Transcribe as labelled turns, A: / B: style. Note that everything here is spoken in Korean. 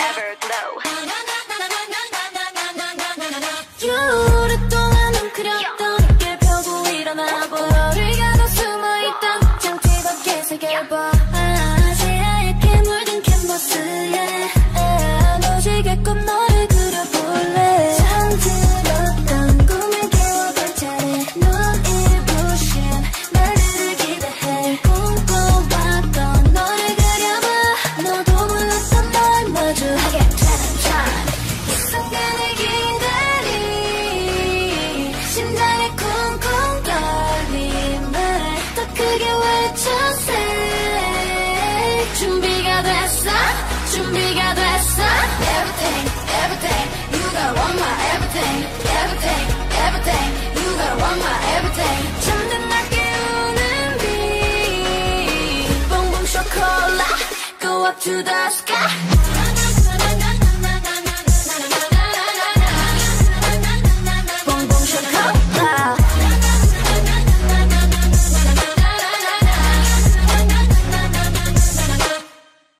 A: 오랫동안 웅크렸던 어깨 펴고 일어나봐 너를 가둬 숨어있던 장치 밖에 새겨봐 새하얗게 물든 캔버스에 무지개꽃 너를 그려볼래 잠들었던 꿈을 깨워볼 차례 눈을 부신 날들을 기대해 꿈꿔왔던 너를 그려봐 너도 몰랐던 널 마주하게 되는 time 이 순간을 기다리 심장에 쿵쿵 떨림을 더 크게 외쳐세 준비가 됐어 준비가 됐어 Everything everything you gotta want my everything everything everything you gotta want my everything 잠든 날 깨우는 빛 Boom boom chocolate go up to the sky